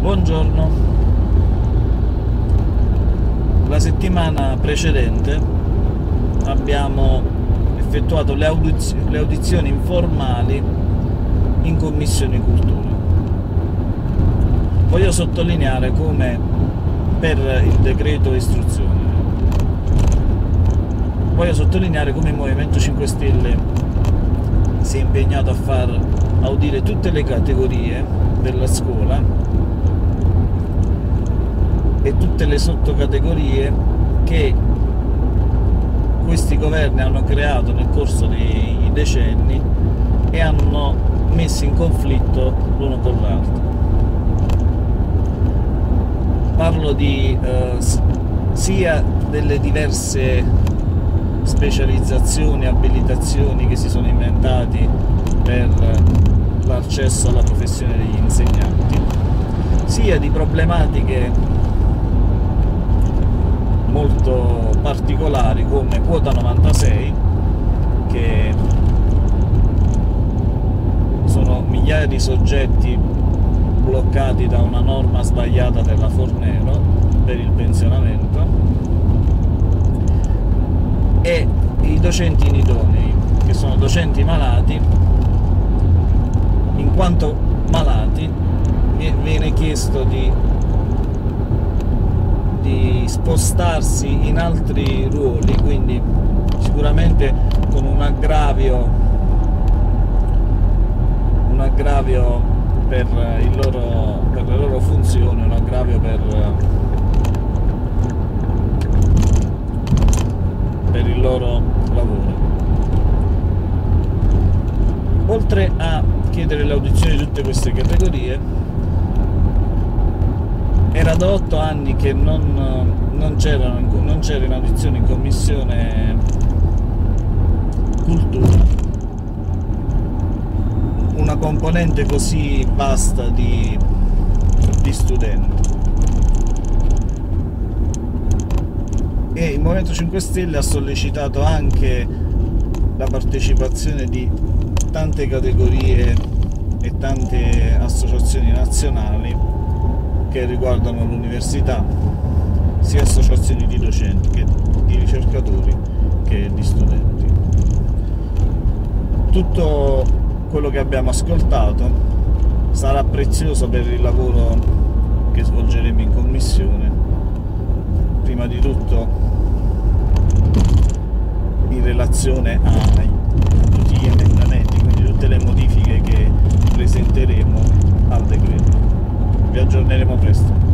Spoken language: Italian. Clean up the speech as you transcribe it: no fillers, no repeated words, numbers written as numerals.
Buongiorno. La settimana precedente abbiamo effettuato le audizioni informali in Commissione Cultura. Voglio sottolineare come per il decreto istruzione, voglio sottolineare come il Movimento 5 Stelle si è impegnato a far audire tutte le categorie della scuola e tutte le sottocategorie che questi governi hanno creato nel corso dei decenni e hanno messo in conflitto l'uno con l'altro. Parlo di sia delle diverse specializzazioni, abilitazioni che si sono inventati per l'accesso alla professione degli insegnanti, sia di problematiche molto particolari come quota 96, che sono migliaia di soggetti bloccati da una norma sbagliata della Fornero per il pensionamento, e i docenti inidonei, che sono docenti malati. In quanto malati viene chiesto di spostarsi in altri ruoli, quindi sicuramente con un aggravio per le loro funzioni, un aggravio per il loro lavoro. Oltre a chiedere l'audizione di tutte queste categorie, era da 8 anni che non c'era in audizione in Commissione Cultura una componente così vasta di studenti, e il Movimento 5 Stelle ha sollecitato anche la partecipazione di tante categorie e tante associazioni nazionali che riguardano l'università, sia associazioni di docenti che di ricercatori che di studenti. Tutto quello che abbiamo ascoltato sarà prezioso per il lavoro che svolgeremo in commissione, prima di tutto in relazione a tutti gli emendamenti, quindi tutte le modifiche che presenteremo al decreto. Vi aggiorneremo presto.